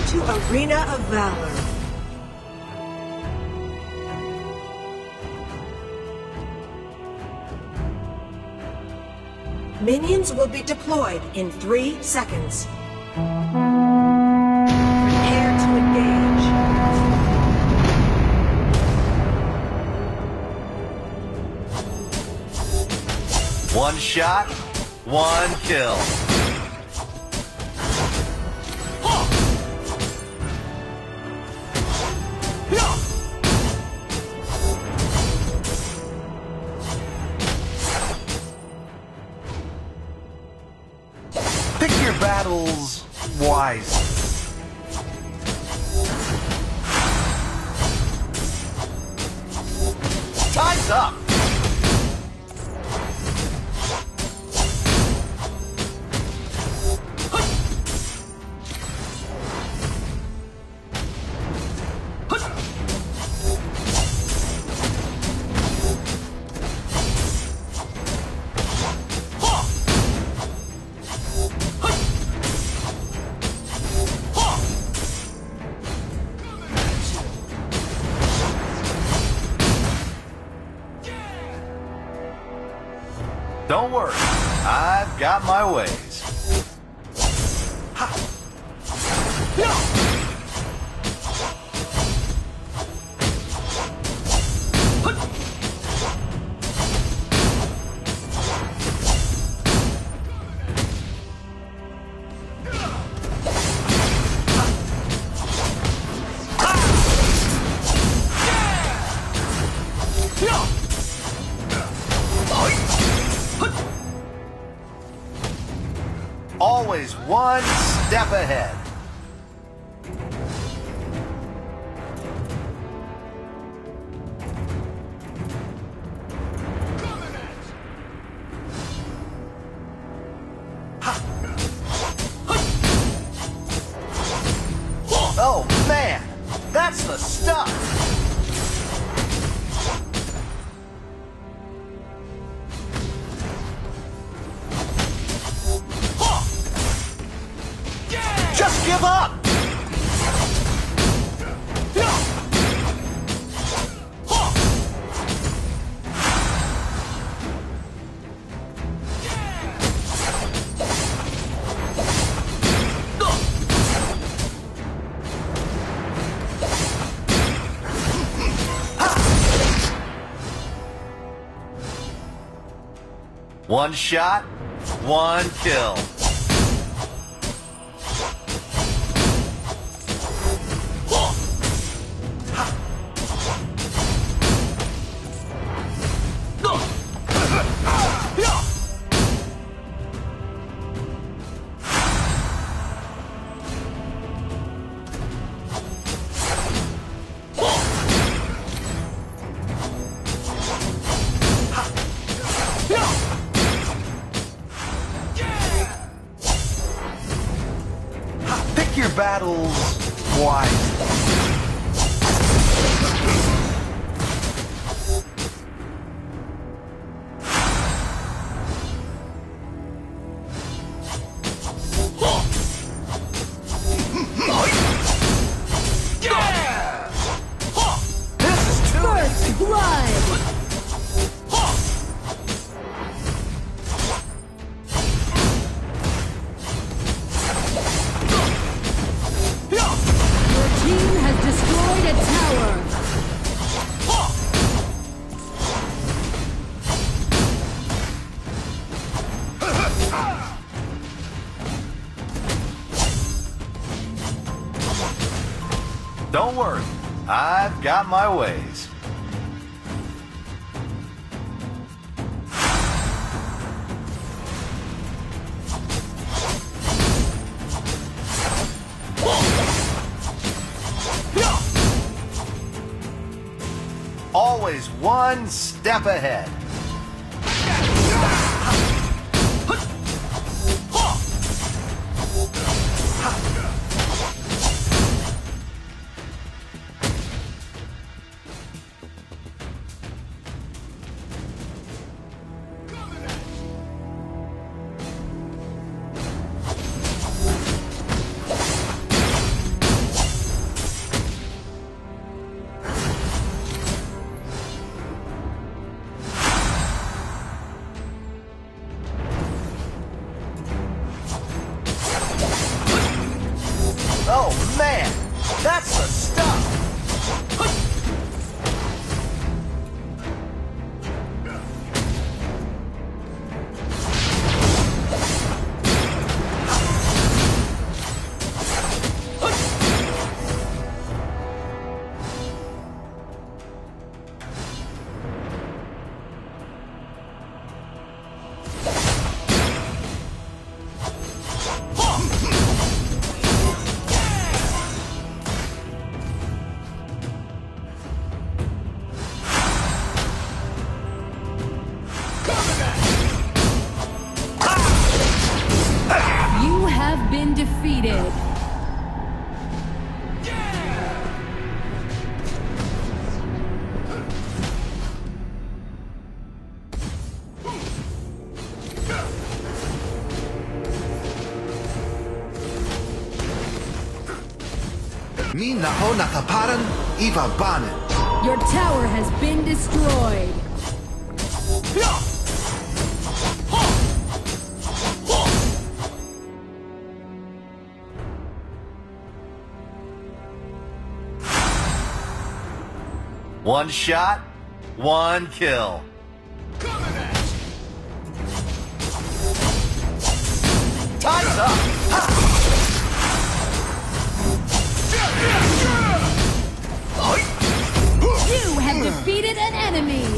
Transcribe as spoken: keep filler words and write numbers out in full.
to Arena of Valor. Minions will be deployed in three seconds. Prepare to engage. One shot, one kill. Pick your battles wisely. Time's up! Don't worry, I've got my ways. Ha. Always one step ahead. Oh man, that's the stuff. Just give up! One shot, one kill. Pick your battles wisely. This is too First blood! Team has destroyed a tower. Don't worry, I've got my ways. Always one step ahead. That's the stuff! Been defeated. Mi naho nakaparan ivabanan. Your tower has been destroyed. One shot, one kill. Time's up! You have defeated an enemy!